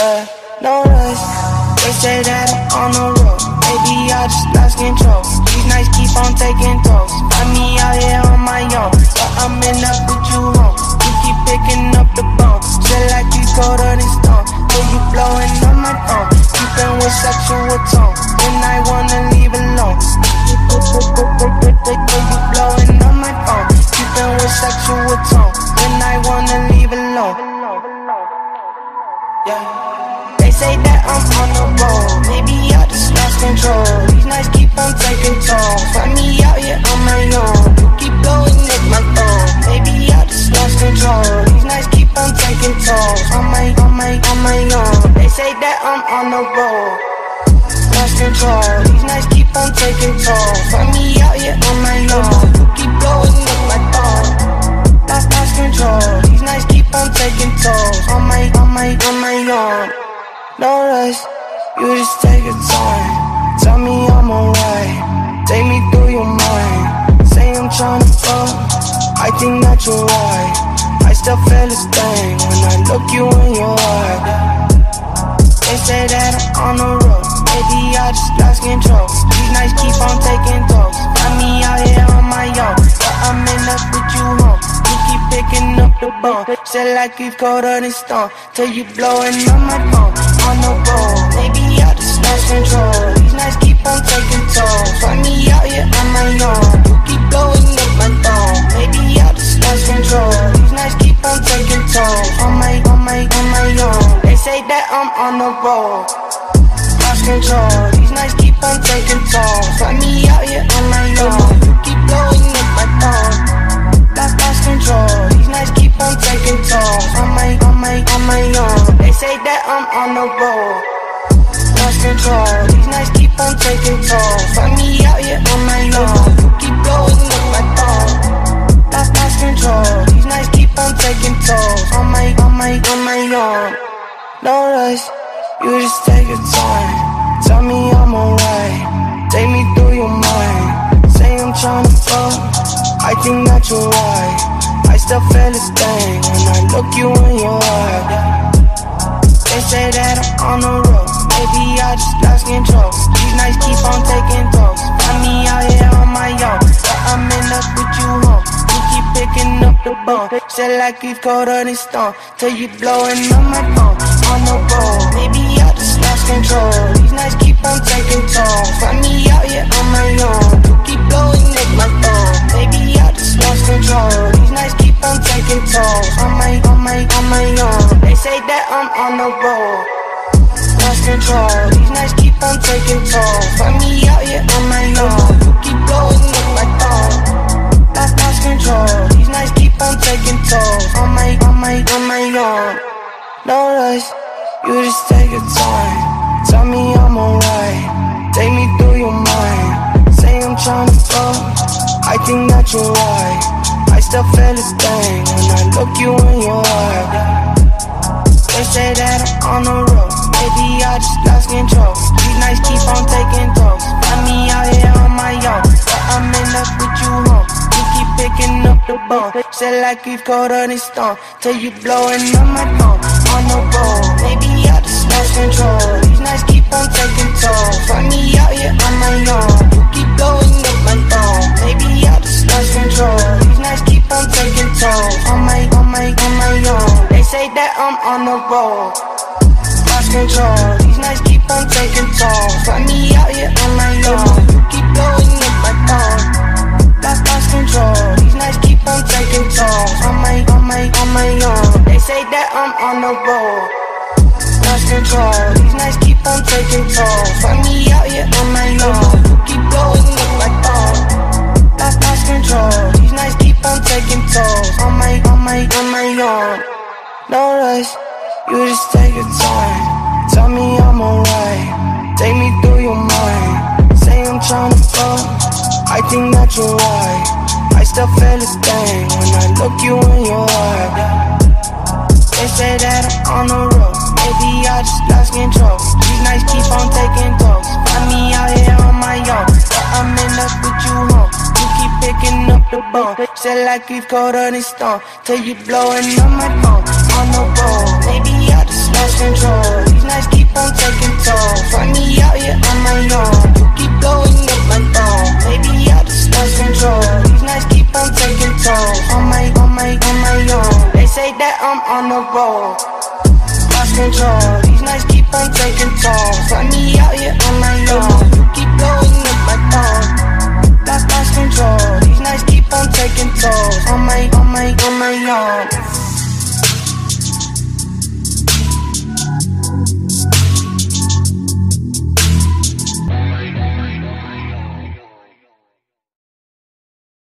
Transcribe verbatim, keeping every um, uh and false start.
yeah, no rush. They say that I'm on the road, maybe I just lost control. These nights keep on taking tolls. Find me out here on my own, but I'm in up with you home. You keep picking up the bone, feel like you colder than stone. Till you blowing on my phone, keeping with sexual tone. When I wanna leave alone, till you blowing on my phone, keeping with sexual tone. When I wanna leave alone, yeah. They say that I'm on the road, maybe I just lost control. These nights keep on taking tolls. Find me out here on my own. You keep blowing at my phone, maybe I just lost control. These nights keep on taking tolls. On my, on my, on my own. They say that I'm on the road, lost control. These nights keep on taking tolls. Find me out here on my own. You keep blowing at my phone, lost, lost control. These nights keep on taking tolls. On my, on my, on my own. No rush, you just take your time. Tell me I'm alright, take me through your mind. Say I'm tryna fuck, I think that you're right. I still feel this thing when I look you in your eye. They say that I'm on the road, maybe I just lost control. These nights keep on taking tolls. Find me out here on my own, but I'm in up with you home. You keep picking up the bone, feel like you've colder than stone. Till you blowing on my phone. On the road, maybe I just lost control. These nights keep on taking tolls. Find me out here on my own. You keep blowing up my phone, maybe I just lost control. These nights keep on taking tolls. On my, on my, on my own. They say that I'm on the road, lost control. These nights keep on taking tolls. Find me out here on my own. You keep blowing up my phone, lost, lost control. These nights keep on taking tolls. On my, on my, on my own. They say that I'm on the road, lost control. These nights keep on taking tolls. Find me out here on my own. You keep blowing up my phone, lost, lost control. These nights keep on taking tolls. On my, on my, on my own. No rush, you just take your time. Tell me I'm alright, take me through your mind. Say I'm tryna fuck, I think that you're right. I still feel this thing when I look you in your eye. They say that I'm on the road, maybe I just lost control. These nights keep on taking tolls. Find me out here on my own, but I'm in up with you home. You keep picking up the bone, feel like you've colder than stone. Till you blowing on my phone. On the road, maybe I just lost control. These nights keep on taking tolls. Find me out here on my own. You keep blowing at my phone, maybe I just lost control. These nights keep on taking tolls. On my, on my, on my own. They say that I'm on the road, lost control. These nights keep on taking tolls. Find me out here on my own. You keep blowing at my phone, lost, lost control. These nights keep on taking tolls. On my, on my, on my own. No rush, you just take your time. Tell me I'm alright, take me through your mind. Say I'm tryna fuck, I think that you're right. I still feel this thing when I look you in your eye. They say that I'm on the road, maybe I just lost control. These nights keep on taking tolls. Find me out here on my own, but I'm in up with you home. You keep picking up the bone, feel like you've colder than stone. Till you blowing on my phone. On the road, maybe I just lost control. These nights keep on taking tolls. Find me out here on my own. You keep blowing up my phone, maybe I just lost control. These nights keep on taking tolls. On my, on my, on my own. They say that I'm on the road, lost control. These nights keep on taking tolls. Find me out here on my own. You keep blowing up my phone, lost, lost control. These nights keep on taking tolls. On my, on my, on my own. They say that I'm on the road, lost control. These nights keep on taking tolls. Find me out here on my own. You keep blowing up my phone, lost, lost control. These nights keep on taking tolls. On my, on my, on my own. No rush, you just take your time. Tell me I'm alright, take me through your mind. Say I'm tryna fuck, I think that you're right. I still feel this thing when I look you in your eye. They say that I'm on the road, maybe I just lost control. These nights keep on taking tolls. Find me out here on my own, but I'm in up with you home. You keep picking up the bone, feel like you've colder than stone. Till you blowing on my phone. On the road, maybe I just lost control. say that I'm on the road. Lost control, these nights keep on taking tolls. Find me out here on my own. You keep blowing up my phone. Lost, lost control, these nights keep on taking tolls. On my, on my, on my own.